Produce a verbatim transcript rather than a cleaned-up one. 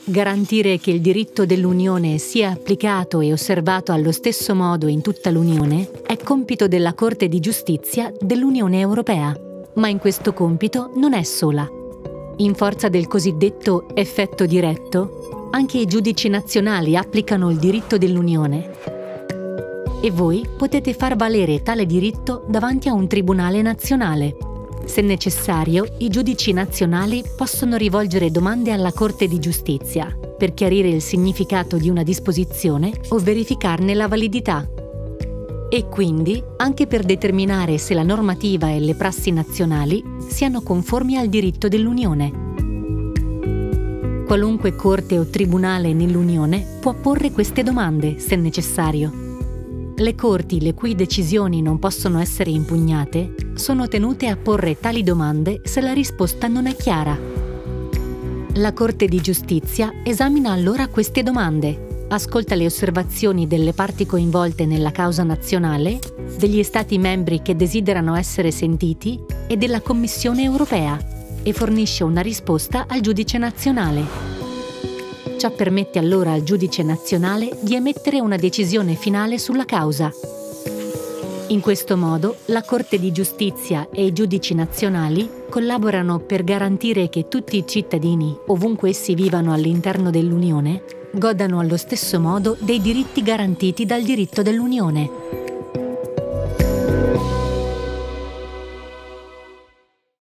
Garantire che il diritto dell'Unione sia applicato e osservato allo stesso modo in tutta l'Unione è compito della Corte di Giustizia dell'Unione Europea, ma in questo compito non è sola. In forza del cosiddetto effetto diretto, anche i giudici nazionali applicano il diritto dell'Unione e voi potete far valere tale diritto davanti a un tribunale nazionale. Se necessario, i giudici nazionali possono rivolgere domande alla Corte di Giustizia per chiarire il significato di una disposizione o verificarne la validità. E quindi anche per determinare se la normativa e le prassi nazionali siano conformi al diritto dell'Unione. Qualunque corte o tribunale nell'Unione può porre queste domande, se necessario. Le corti le cui decisioni non possono essere impugnate sono tenute a porre tali domande se la risposta non è chiara. La Corte di Giustizia esamina allora queste domande, ascolta le osservazioni delle parti coinvolte nella causa nazionale, degli Stati membri che desiderano essere sentiti e della Commissione europea e fornisce una risposta al giudice nazionale. Ciò permette allora al giudice nazionale di emettere una decisione finale sulla causa. In questo modo, la Corte di Giustizia e i giudici nazionali collaborano per garantire che tutti i cittadini, ovunque essi vivano all'interno dell'Unione, godano allo stesso modo dei diritti garantiti dal diritto dell'Unione.